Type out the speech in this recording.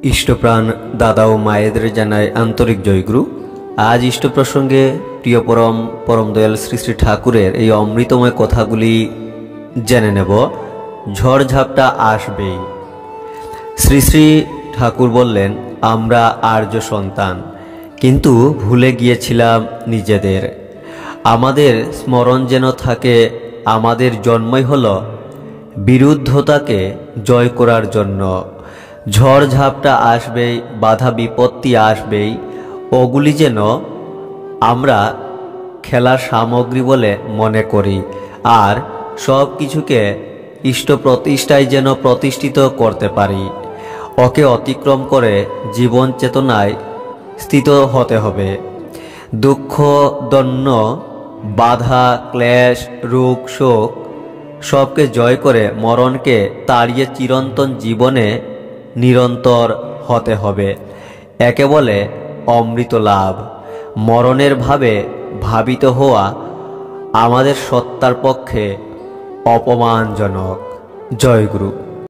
ইষ্টপ্রাণ দাদা ও মায়েদের জানায় আন্তরিক জয়গুরু। আজ ইষ্ট প্রসঙ্গে প্রিয় পরম দয়াল শ্রী শ্রী ঠাকুরের এই অমৃতময় কথাগুলি জেনে নেব। ঝড়ঝাপটা আসবেই। শ্রী শ্রী ঠাকুর বললেন, আমরা আর্য সন্তান, কিন্তু ভুলে গিয়েছিলাম নিজেদের। আমাদের স্মরণ যেন থাকে, আমাদের জন্মই হলো বিরুদ্ধতাকে জয় করার জন্য। ঝড়ঝাপটা আসবেই, বাধা বিপত্তি আসবেই, ওগুলি যেন আমরা খেলার সামগ্রী বলে মনে করি, আর সব কিছুকে ইষ্ট প্রতিষ্ঠায় যেন প্রতিষ্ঠিত করতে পারি। ওকে অতিক্রম করে জীবন চেতনায় স্থিত হতে হবে। দুঃখ, দন্য, বাধা, ক্লেশ, রোগ, শোক সবকে জয় করে মরণকে তাড়িয়ে চিরন্তন জীবনে নিরন্তর হতে হবে। একে বলে অমৃত লাভ। মরণের ভাবে ভাবিত হওয়া আমাদের সত্তার পক্ষে অপমানজনক। জয় গুরু।